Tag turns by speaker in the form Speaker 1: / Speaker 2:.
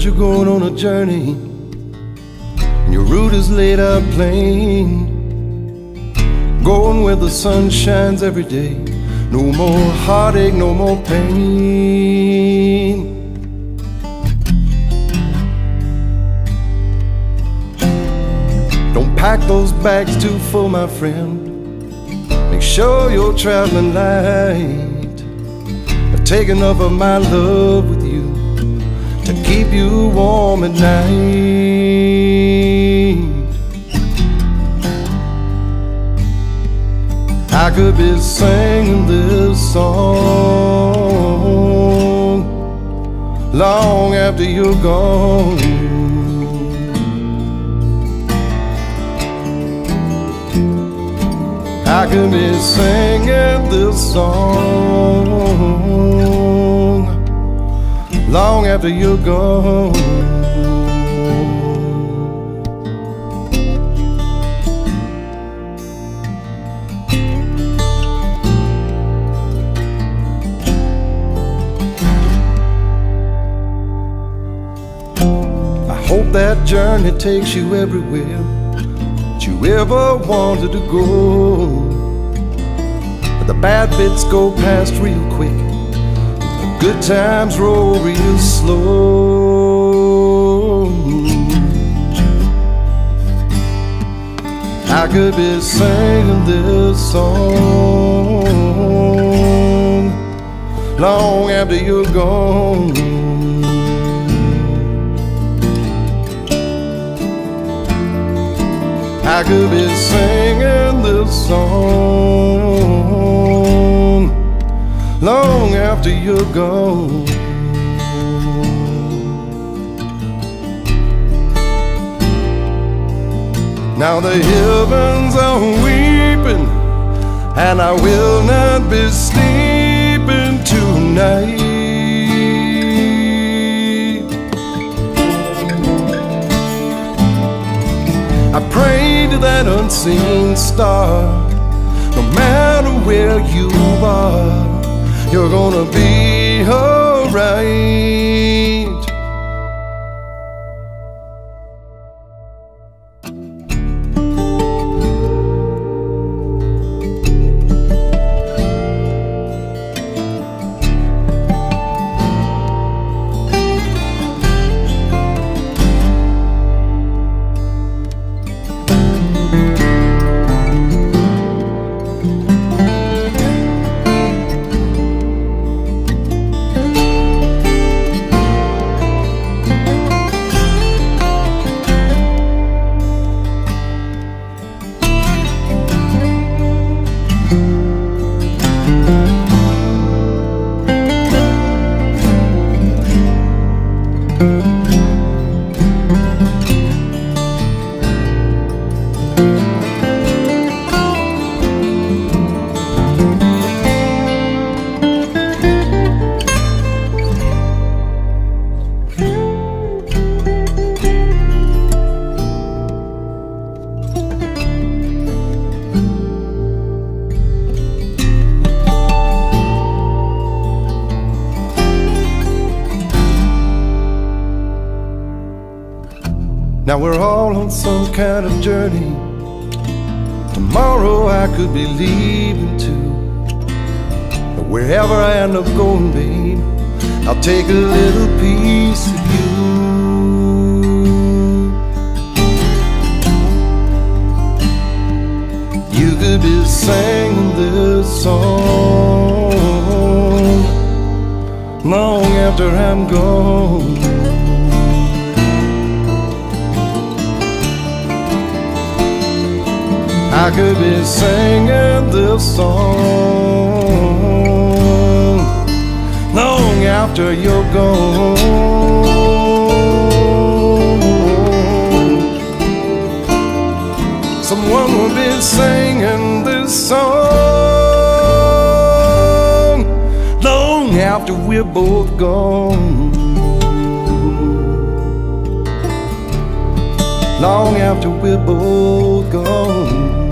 Speaker 1: you're going on a journey, and your route is laid out plain. Going where the sun shines every day. No more heartache, no more pain. Don't pack those bags too full, my friend. Make sure you're traveling light, but take enough of my love with you to keep you warm at night. I could be singing this song long after you're gone. I could be singing this song long after you're gone. I hope that journey takes you everywhere that you ever wanted to go. But the bad bits go past real quick, the good times roll real slow. I could be singing this song long after you're gone. I could be singing this song long after you're gone. Now the heavens are weeping, and I will not be sleeping tonight. I pray to that unseen star, no matter where you are, you're gonna be alright. Now we're all on some kind of journey. Tomorrow I could be leaving too. But wherever I end up going, babe, I'll take a little piece of you. You could be singing this song long after I'm gone. I could be singing this song long after you're gone. Someone will be singing this song long after we're both gone. Long after we're both gone.